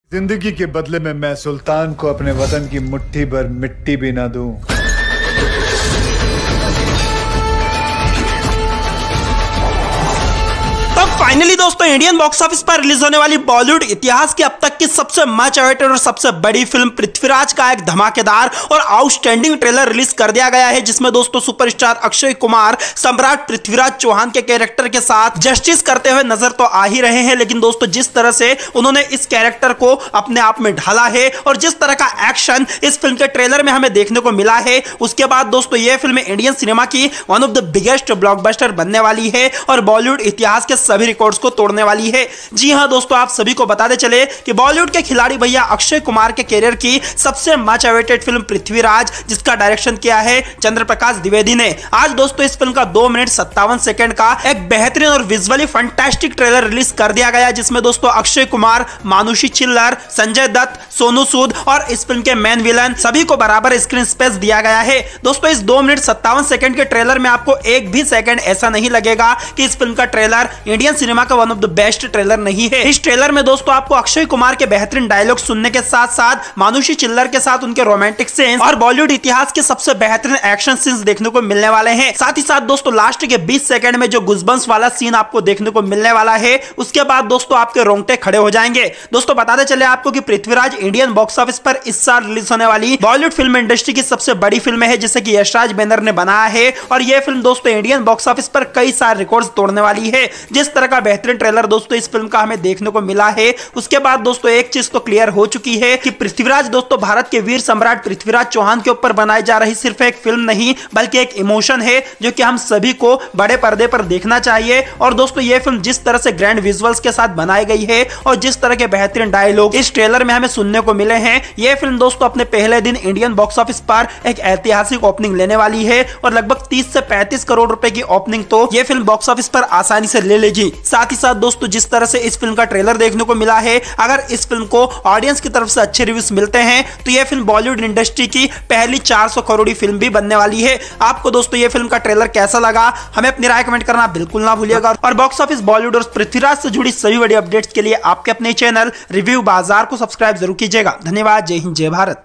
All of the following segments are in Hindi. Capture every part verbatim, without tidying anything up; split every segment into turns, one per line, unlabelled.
जिंदगी के बदले में मैं सुल्तान को अपने वतन की मुट्ठी भर मिट्टी भी ना दूं।
तो फाइनली दोस्तों इंडियन बॉक्स ऑफिस पर रिलीज होने वाली बॉलीवुड इतिहास की अब तक की सबसे मच अवेटेड और सबसे बड़ी फिल्म पृथ्वीराज का एक धमाकेदार और आउटस्टैंडिंग ट्रेलर रिलीज कर दिया गया है, जिसमें दोस्तों सुपरस्टार अक्षय कुमार सम्राट पृथ्वीराज चौहान के कैरेक्टर के साथ जस्टिस करते हुए नजर तो आ ही रहे हैं, लेकिन दोस्तों जिस तरह से उन्होंने इस कैरेक्टर को अपने आप में ढाला है और जिस तरह का एक्शन इस फिल्म के ट्रेलर में हमें देखने को मिला है, उसके बाद दोस्तों यह फिल्म इंडियन सिनेमा की one of the biggest blockbuster बनने वाली है और बॉलीवुड इतिहास के सभी रिकॉर्ड्स को तोड़ने वाली है। जी हां दोस्तों, आप सभी को बताते चले कि बॉलीवुड के खिलाड़ी भैया अक्षय कुमार के कैरियर की सबसे मच अवेटेड फिल्म पृथ्वीराज, जिसका डायरेक्शन किया है चंद्रप्रकाश द्विवेदी ने, आज दोस्तों इस फिल्म का दो मिनट सत्तावन सेकंड का एक बेहतरीन और विजुअली फंटास्टिक ट्रेलर रिलीज कर दिया गया, जिसमें दोस्तों अक्षय कुमार, मानुषी चिल्लर, संजय दत्त, सोनू सूद और इस फिल्म के मेन विलन सभी को बराबर स्क्रीन स्पेस दिया गया है। दोस्तों इस दो मिनट सत्तावन सेकंड के ट्रेलर में आपको एक भी सेकंड ऐसा नहीं लगेगा कि इस फिल्म का ट्रेलर इंडियन सिनेमा का one of the best trailer नहीं है। इस ट्रेलर में दोस्तों आपको अक्षय कुमार के बेहतरीन डायलॉग सुनने के साथ साथ मानुषी चिल्लर के साथ उनके रोमांटिक सीन्स और बॉलीवुड इतिहास के सबसे बेहतरीन एक्शन सीन्स देखने को मिलने वाले हैं। साथ ही साथ दोस्तों लास्ट के बीस सेकंड में जो गुजबम्स वाला सीन आपको देखने को मिलने वाला है, उसके बाद दोस्तों आपके रोंगटे खड़े हो जाएंगे। दोस्तों बताते चले आपको कि पृथ्वीराज इंडियन बॉक्स ऑफिस पर इस साल रिलीज होने वाली बॉलीवुड फिल्म इंडस्ट्री की सबसे बड़ी फिल्म है, जिसे कि यशराज बैनर ने बनाया है और यह फिल्म दोस्तों इंडियन बॉक्स ऑफिस पर कई सारे रिकॉर्ड्स तोड़ने वाली है। जिस तरह का बेहतरीन ट्रेलर दोस्तों इस फिल्म का हमें देखने को मिला है, उसके बाद दोस्तों एक चीज तो क्लियर हो चुकी है कि पृथ्वीराज दोस्तों भारत के वीर सम्राट पृथ्वीराज चौहान के ऊपर बनाई जा रही सिर्फ एक फिल्म नहीं बल्कि एक इमोशन है, जो कि हम सभी को बड़े पर्दे पर देखना चाहिए। और दोस्तों यह फिल्म जिस तरह से ग्रैंड विजुअल्स के साथ बनाई गई है और जिस तरह के बेहतरीन डायलॉग इस ट्रेलर में हमें सुनने को मिले हैं, यह फिल्म दोस्तों अपने पहले दिन इंडियन बॉक्स ऑफिस पर एक ऐतिहासिक ओपनिंग लेने वाली है और लगभग तीस से पैंतीस करोड़ रुपए की ओपनिंग तो यह फिल्म बॉक्स ऑफिस पर आसानी से ले लेगी। साथ ही साथ दोस्तों जिस तरह से इस फिल्म का ट्रेलर देखने को मिला है, अगर इस फिल्म को ऑडियंस की तरफ से अच्छे रिव्यूज मिलते हैं तो यह फिल्म बॉलीवुड इंडस्ट्री की पहली चार सौ करोड़ फिल्म भी बनने वाली है। आपको दोस्तों यह फिल्म का ट्रेलर कैसा लगा, हमें अपनी राय कमेंट करना बिल्कुल ना भूलिएगा और बॉक्स ऑफिस बॉलीवुड और पृथ्वीराज से जुड़ी सभी बड़ी अपडेट्स के लिए आपके अपने चैनल रिव्यू बाजार को सब्सक्राइब जरूर कीजिएगा। धन्यवाद। जय हिंद, जय भारत।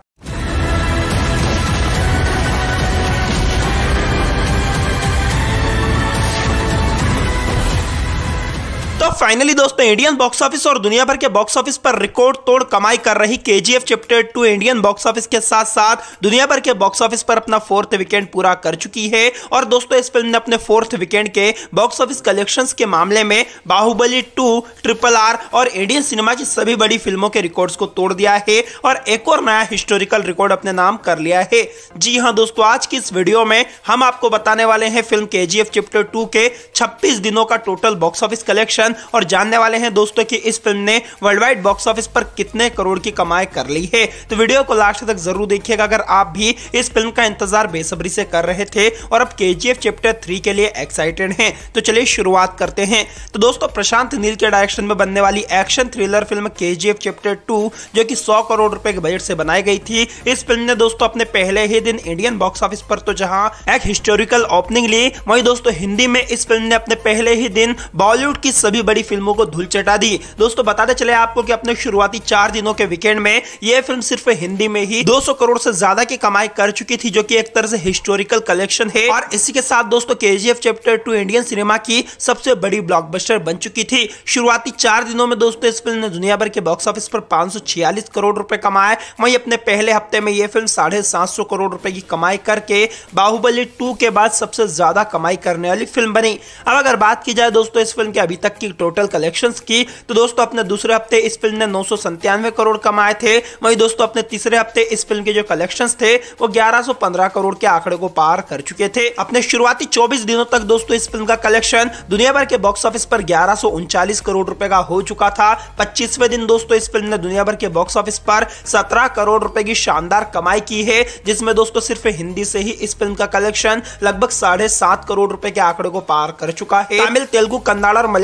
तो फाइनली दोस्तों इंडियन बॉक्स ऑफिस और दुनिया भर के बॉक्स ऑफिस पर रिकॉर्ड तोड़ कमाई कर रही KGF chapter two Indian box office के साथ साथ दुनिया भर के बॉक्स ऑफिस पर अपना फोर्थ वीकेंड पूरा कर चुकी है और दोस्तों इस फिल्म ने अपने फोर्थ वीकेंड के बॉक्स ऑफिस कलेक्शंस के मामले में बाहुबली टू, ट्रिपल आर और इंडियन सिनेमा की सभी बड़ी फिल्मों के रिकॉर्ड्स को तोड़ दिया है और एक और नया हिस्टोरिकल रिकॉर्ड अपने नाम कर लिया है। जी हां दोस्तों, आज की इस वीडियो में हम आपको बताने वाले हैं फिल्म केजीएफ चैप्टर टू के छब्बीस दिनों का टोटल बॉक्स ऑफिस कलेक्शन और जानने वाले हैं दोस्तों कि इस फिल्म ने वर्ल्ड वाइड बॉक्स ऑफिस पर कितने करोड़ की कमाई कर ली है। तो वीडियो को लास्ट तक जरूर देखिएगा अगर आप भी इस फिल्म का इंतजार बेसब्री से कर रहे थे और अब केजीएफ चैप्टर थ्री के लिए एक्साइटेड हैं। तो चलिए शुरुआत करते हैं। तो दोस्तों प्रशांत नील के डायरेक्शन में बनने वाली एक्शन थ्रिलर फिल्म केजीएफ चैप्टर टू, जो कि सौ करोड़ रुपए के बजट से बनाई गई थी, इस फिल्म ने दोस्तों अपने पहले ही दिन इंडियन बॉक्स ऑफिस पर तो जहां एक हिस्टोरिकल ओपनिंग ली, वहीं दोस्तों हिंदी में इस फिल्म ने अपने पहले ही दिन बॉलीवुड की सभी बड़ी फिल्मों को धूल चटा दी। दोस्तों बताते चले आपको कि अपने शुरुआती चार दिनों के वीकेंड में यह फिल्म सिर्फ हिंदी में ही दो सौ करोड़ से ज्यादा की कमाई कर चुकी थी, जो कि एक तरह से हिस्टोरिकल कलेक्शन है और इसी के साथ दोस्तों KGF chapter two Indian cinema की सबसे बड़ी ब्लॉकबस्टर बन चुकी थी। शुरुआती चार दिनों में दोस्तों इस फिल्म ने दुनिया भर के बॉक्स ऑफिस पर पांच सौ छियालीस करोड़ रुपए कमाए, वहीं अपने पहले हफ्ते में यह फिल्म साढ़े सात सौ करोड़ रुपए की कमाई करके बाहुबली टू के बाद सबसे ज्यादा कमाई करने वाली फिल्म बनी। अब अगर बात की जाए दोस्तों इस फिल्म के अभी तक की टोटल कलेक्शंस की, तो दोस्तों अपने दूसरे हफ्ते इस फिल्म ने नौ सौ संतानवे करोड़ कमाए थे, वहीं दोस्तों अपने तीसरे हफ्ते इस फिल्म के जो कलेक्शंस थे वो ग्यारह सौ पंद्रह करोड़ के आंकड़े को पार कर चुके थे। अपने शुरुआती चौबीस दिनों तक दोस्तों इस फिल्म का कलेक्शन दुनिया भर के बॉक्स ऑफिस पर ग्यारह सौ उनचालीस करोड़ रुपए का हो चुका था। पच्चीसवें दिन दोस्तों इस फिल्म ने दुनिया भर के बॉक्स ऑफिस पर सत्रह करोड़ रुपए की शानदार कमाई की है, जिसमें दोस्तों सिर्फ हिंदी से ही इस फिल्म का कलेक्शन लगभग साढ़े सात करोड़ रुपए के आंकड़े को पार कर चुका है। तमिल, तेलुगु, कन्नड़ और मलयालम भाषा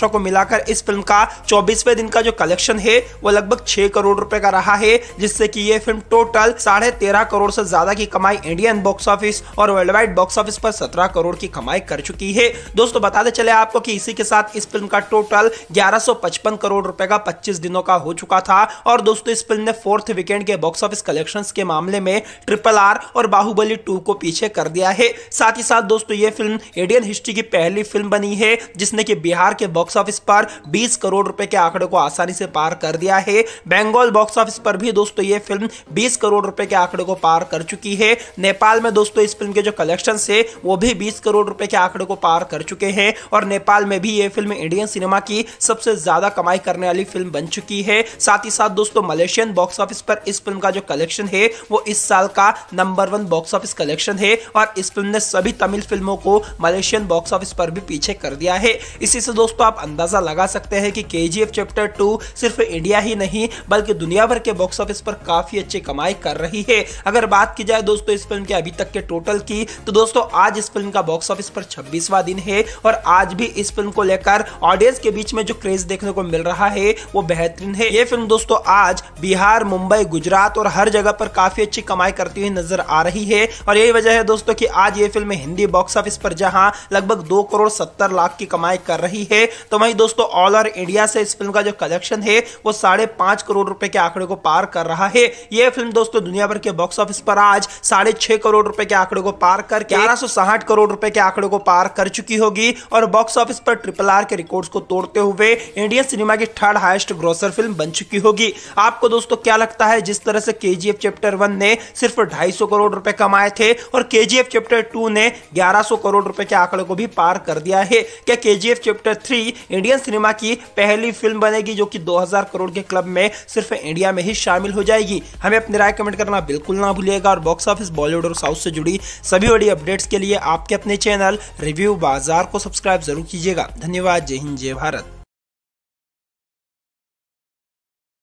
दर्शकों को मिलाकर इस फिल्म का चौबीसवें दिन का जो कलेक्शन है वो लगभग छह करोड़ रुपए का रहा है, जिससे कि ये फिल्म टोटल साढ़े तेरह करोड़ से ज्यादा की कमाई इंडियन बॉक्स ऑफिस और वर्ल्ड वाइड बॉक्स ऑफिस पर सत्रह करोड़ की कमाई कर चुकी है। दोस्तों बताते चले आपको कि इसी के साथ इस फिल्म का टोटल ग्यारह सौ पचपन करोड़ रुपए का पच्चीस दिनों का हो चुका था। और दोस्तों इस फिल्म ने फोर्थ वीकेंड के बॉक्स ऑफिस कलेक्शंस के मामले में ट्रिपल आर और बाहुबली टू को पीछे कर दिया है। साथ ही साथ दोस्तों ये फिल्म इंडियन हिस्ट्री की पहली फिल्म बनी है जिसने कि बिहार के बॉक्स ऑफिस पर बीस करोड़ रुपए के आंकड़े को आसानी से पार कर दिया है। बंगाल बॉक्स ऑफिस पर भी दोस्तों ये फिल्म बीस करोड़ रुपए के आंकड़े को पार कर चुकी है। नेपाल में दोस्तों इस फिल्म के जो कलेक्शन है वो भी बीस करोड़ रुपए के आंकड़े को पार कर चुके हैं और नेपाल में भी ये फिल्म इंडियन सिनेमा की सबसे ज्यादा कमाई करने वाली फिल्म बन चुकी है। साथ ही साथ दोस्तों मलेशियन बॉक्स ऑफिस पर इस फिल्म का जो कलेक्शन है वो इस साल का number one box office collection है और इस फिल्म ने सभी तमिल फिल्मों को मलेशियन बॉक्स ऑफिस पर भी पीछे कर दिया है। इसी से दोस्तों आप अंदाजा लगा सकते हैं कि केजीएफ चैप्टर टू सिर्फ इंडिया ही नहीं बल्कि दुनिया भर के बॉक्स ऑफिस पर काफी अच्छी कमाई कर रही है। अगर बात की जाए दोस्तों इस फिल्म के अभी तक के टोटल की तो दोस्तों आज इस फिल्म का बॉक्स ऑफिस पर छब्बीसवां दिन है और आज भी इस फिल्म को लेकर ऑडियंस के बीच में जो क्रेज देखने को मिल रहा है वो बेहतरीन है। ये फिल्म दोस्तों आज बिहार, मुंबई, गुजरात और हर जगह पर काफी अच्छी कमाई करती हुई नजर आ रही है और यही वजह है दोस्तों कि आज ये फिल्म हिंदी बॉक्स ऑफिस पर जहां लगभग दो करोड़ सत्तर लाख की कमाई कर रही है तो वहीं दोस्तों ऑल ओवर इंडिया से इस फिल्म का जो कलेक्शन है वो साढ़े पांच करोड़ रुपए के आंकड़े को पार कर रहा है। यह फिल्म दोस्तों दुनिया भर के बॉक्स ऑफिस पर आज साढ़े छह करोड़ रुपए के आंकड़े को पार कर ग्यारह सौ साठ करोड़ रुपए के आंकड़े को पार कर चुकी होगी और बॉक्स ऑफिस पर ट्रिपल आर के रिकॉर्ड्स को तोड़ते हुए इंडियन सिनेमा की थर्ड हाईएस्ट ग्रोसर फिल्म बन चुकी होगी। आपको दोस्तों क्या लगता है जिस तरह से केजीएफ चैप्टर वन ने सिर्फ ढाई सौ करोड़ रुपए कमाए थे और केजीएफ चैप्टर टू ने ग्यारह सौ करोड़ रुपए के आंकड़े को भी पार कर दिया है, क्या KGF chapter three Indian cinema की पहली फिल्म बनेगी जो कि दो हज़ार करोड़ के क्लब में सिर्फ इंडिया में ही शामिल हो जाएगी? हमें अपनी राय कमेंट करना बिल्कुल ना भूलिएगा और बॉक्स ऑफिस, बॉलीवुड और साउथ से जुड़ी सभी बड़ी अपडेट्स के लिए आपके अपने चैनल रिव्यू बाजार को सब्सक्राइब जरूर कीजिएगा। धन्यवाद। जय हिंद, जय भारत।